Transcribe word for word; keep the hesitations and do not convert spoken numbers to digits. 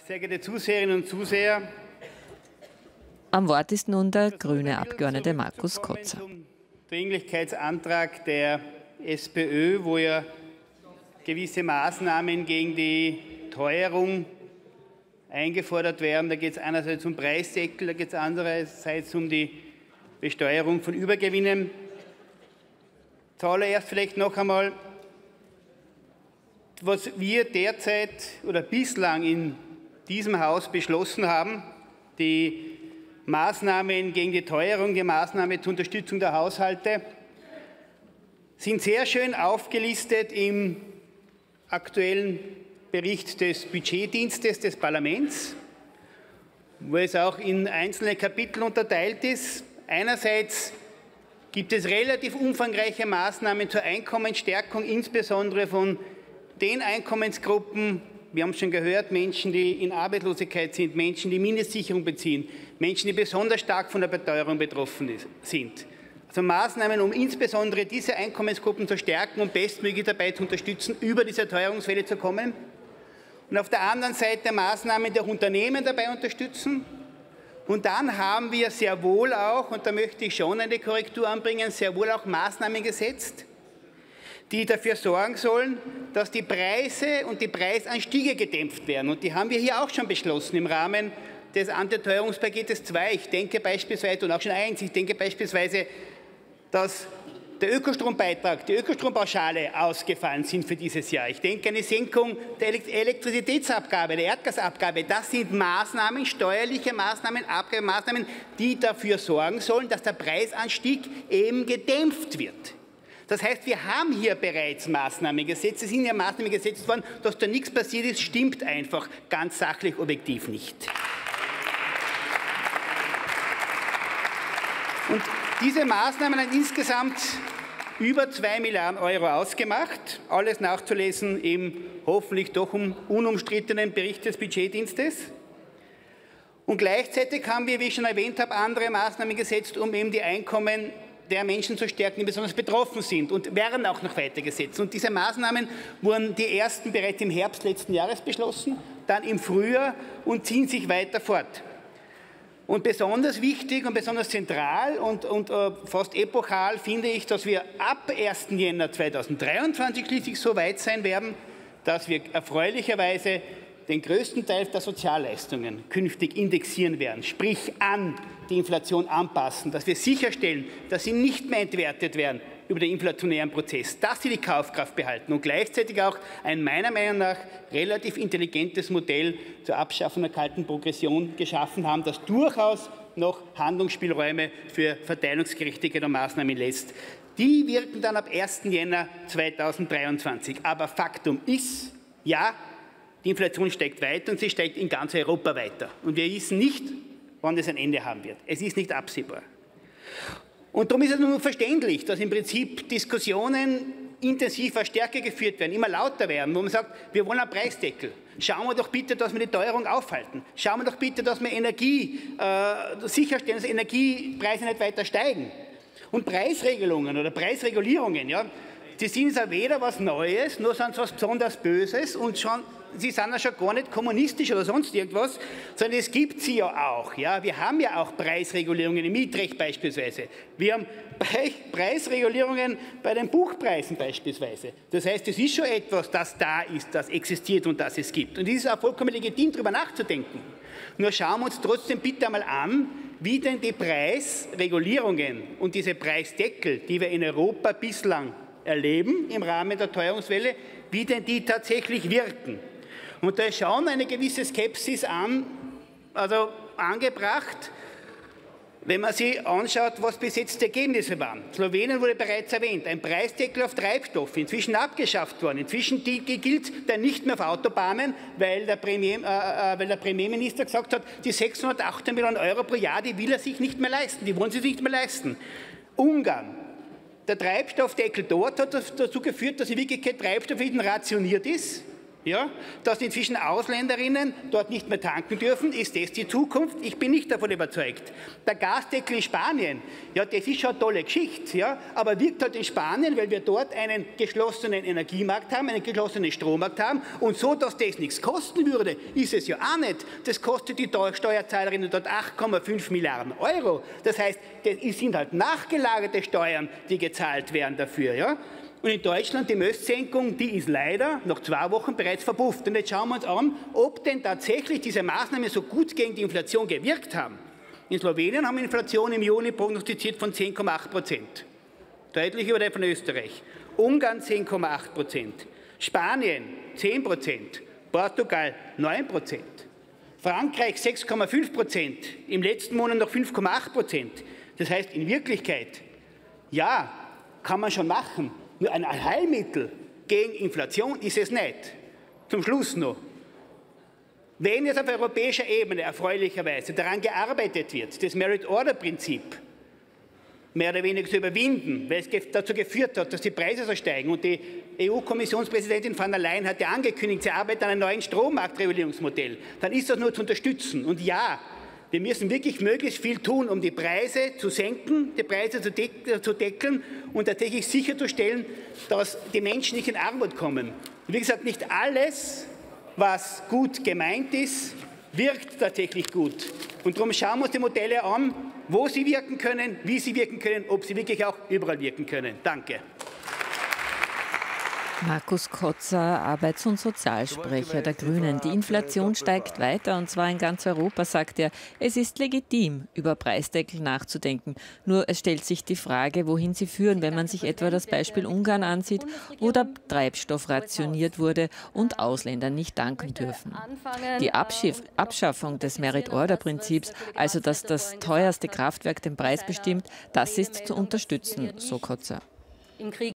Sehr geehrte Zuseherinnen und Zuseher, am Wort ist nun der grüne Abgeordnete Markus Kotzer. Zum Dringlichkeitsantrag der SPÖ, wo ja gewisse Maßnahmen gegen die Teuerung eingefordert werden. Da geht es einerseits um Preisdeckel, da geht es andererseits um die Besteuerung von Übergewinnen. Zuallererst vielleicht noch einmal, was wir derzeit oder bislang in diesem Haus beschlossen haben, die Maßnahmen gegen die Teuerung, die Maßnahmen zur Unterstützung der Haushalte, sind sehr schön aufgelistet im aktuellen Bericht des Budgetdienstes des Parlaments, wo es auch in einzelne Kapitel unterteilt ist. Einerseits gibt es relativ umfangreiche Maßnahmen zur Einkommensstärkung, insbesondere von den Einkommensgruppen, wir haben es schon gehört, Menschen, die in Arbeitslosigkeit sind, Menschen, die Mindestsicherung beziehen, Menschen, die besonders stark von der Beteuerung betroffen sind. Also Maßnahmen, um insbesondere diese Einkommensgruppen zu stärken und bestmöglich dabei zu unterstützen, über diese Teuerungswelle zu kommen. Und auf der anderen Seite Maßnahmen, die auch Unternehmen dabei unterstützen. Und dann haben wir sehr wohl auch, und da möchte ich schon eine Korrektur anbringen, sehr wohl auch Maßnahmen gesetzt, die dafür sorgen sollen, dass die Preise und die Preisanstiege gedämpft werden. Und die haben wir hier auch schon beschlossen im Rahmen des Antiteuerungspaketes zwei. Ich denke beispielsweise, und auch schon eins, ich denke beispielsweise, dass der Ökostrombeitrag, die Ökostrompauschale ausgefallen sind für dieses Jahr. Ich denke, eine Senkung der Elektrizitätsabgabe, der Erdgasabgabe, das sind Maßnahmen, steuerliche Maßnahmen, Abgabemaßnahmen, die dafür sorgen sollen, dass der Preisanstieg eben gedämpft wird. Das heißt, wir haben hier bereits Maßnahmen gesetzt, es sind ja Maßnahmen gesetzt worden, dass da nichts passiert ist, stimmt einfach ganz sachlich objektiv nicht. Und diese Maßnahmen haben insgesamt über zwei Milliarden Euro ausgemacht, alles nachzulesen im hoffentlich doch unumstrittenen Bericht des Budgetdienstes. Und gleichzeitig haben wir, wie ich schon erwähnt habe, andere Maßnahmen gesetzt, um eben die Einkommen der Menschen zu stärken, die besonders betroffen sind, und werden auch noch weiter gesetzt. Und diese Maßnahmen wurden die ersten bereits im Herbst letzten Jahres beschlossen, dann im Frühjahr und ziehen sich weiter fort. Und besonders wichtig und besonders zentral und, und äh, fast epochal finde ich, dass wir ab ersten Jänner zweitausenddreiundzwanzig schließlich so weit sein werden, dass wir erfreulicherweise den größten Teil der Sozialleistungen künftig indexieren werden, sprich an die Inflation anpassen, dass wir sicherstellen, dass sie nicht mehr entwertet werden über den inflationären Prozess, dass sie die Kaufkraft behalten und gleichzeitig auch ein meiner Meinung nach relativ intelligentes Modell zur Abschaffung der kalten Progression geschaffen haben, das durchaus noch Handlungsspielräume für verteilungsgerechtigere Maßnahmen lässt. Die wirken dann ab ersten Jänner zweitausenddreiundzwanzig. Aber Faktum ist, ja, die Inflation steigt weiter und sie steigt in ganz Europa weiter. Und wir wissen nicht, wann es ein Ende haben wird. Es ist nicht absehbar. Und darum ist es nur verständlich, dass im Prinzip Diskussionen intensiver, stärker geführt werden, immer lauter werden, wo man sagt, wir wollen einen Preisdeckel. Schauen wir doch bitte, dass wir die Teuerung aufhalten. Schauen wir doch bitte, dass wir Energie äh, sicherstellen, dass Energiepreise nicht weiter steigen. Und Preisregelungen oder Preisregulierungen, ja, die sind ja weder was Neues, noch sind sie was besonders Böses und schon, sie sind ja schon gar nicht kommunistisch oder sonst irgendwas, sondern es gibt sie ja auch. Ja. Wir haben ja auch Preisregulierungen im Mietrecht beispielsweise. Wir haben Preisregulierungen bei den Buchpreisen beispielsweise. Das heißt, es ist schon etwas, das da ist, das existiert und das es gibt. Und es ist auch vollkommen legitim, darüber nachzudenken. Nur schauen wir uns trotzdem bitte einmal an, wie denn die Preisregulierungen und diese Preisdeckel, die wir in Europa bislang erleben im Rahmen der Teuerungswelle, wie denn die tatsächlich wirken. Und da ist schon eine gewisse Skepsis an, also angebracht, wenn man sich anschaut, was bis jetzt die Ergebnisse waren. Slowenien wurde bereits erwähnt, ein Preisdeckel auf Treibstoff, inzwischen abgeschafft worden. Inzwischen gilt der nicht mehr auf Autobahnen, weil der, Premier, äh, weil der Premierminister gesagt hat, die sechshundertachtzehn Millionen Euro pro Jahr, die will er sich nicht mehr leisten, die wollen sie sich nicht mehr leisten. Ungarn. Der Treibstoffdeckel dort hat dazu geführt, dass in Wirklichkeit Treibstoff rationiert ist. Ja, dass inzwischen Ausländerinnen dort nicht mehr tanken dürfen, ist das die Zukunft? Ich bin nicht davon überzeugt. Der Gasdeckel in Spanien, ja, das ist schon eine tolle Geschichte, ja, aber wirkt halt in Spanien, weil wir dort einen geschlossenen Energiemarkt haben, einen geschlossenen Strommarkt haben und so, dass das nichts kosten würde, ist es ja auch nicht. Das kostet die Steuerzahlerinnen dort acht Komma fünf Milliarden Euro. Das heißt, das sind halt nachgelagerte Steuern, die gezahlt werden dafür, ja. Und in Deutschland die Möstsenkung, die ist leider nach zwei Wochen bereits verpufft. Und jetzt schauen wir uns an, ob denn tatsächlich diese Maßnahmen so gut gegen die Inflation gewirkt haben. In Slowenien haben wir Inflation im Juni prognostiziert von zehn Komma acht Prozent. Deutlich über der von Österreich. Ungarn zehn Komma acht Prozent. Spanien zehn Prozent. Portugal neun Prozent. Frankreich sechs Komma fünf Prozent. Im letzten Monat noch fünf Komma acht Prozent. Das heißt, in Wirklichkeit, ja, kann man schon machen. Nur ein Allheilmittel gegen Inflation ist es nicht. Zum Schluss noch. Wenn jetzt auf europäischer Ebene erfreulicherweise daran gearbeitet wird, das Merit-Order-Prinzip mehr oder weniger zu überwinden, weil es dazu geführt hat, dass die Preise so steigen und die E U-Kommissionspräsidentin von der Leyen hat ja angekündigt, sie arbeitet an einem neuen Strommarktregulierungsmodell, dann ist das nur zu unterstützen. Und ja, wir müssen wirklich möglichst viel tun, um die Preise zu senken, die Preise zu, de zu deckeln und tatsächlich sicherzustellen, dass die Menschen nicht in Armut kommen. Und wie gesagt, nicht alles, was gut gemeint ist, wirkt tatsächlich gut. Und darum schauen wir uns die Modelle an, wo sie wirken können, wie sie wirken können, ob sie wirklich auch überall wirken können. Danke. Markus Kotzer, Arbeits- und Sozialsprecher der Grünen. Die Inflation steigt weiter, und zwar in ganz Europa, sagt er. Es ist legitim, über Preisdeckel nachzudenken. Nur es stellt sich die Frage, wohin sie führen, wenn man sich etwa das Beispiel Ungarn ansieht, wo der Treibstoff rationiert wurde und Ausländer nicht tanken dürfen. Die Abschiff Abschaffung des Merit-Order-Prinzips, also dass das teuerste Kraftwerk den Preis bestimmt, das ist zu unterstützen, so Kotzer.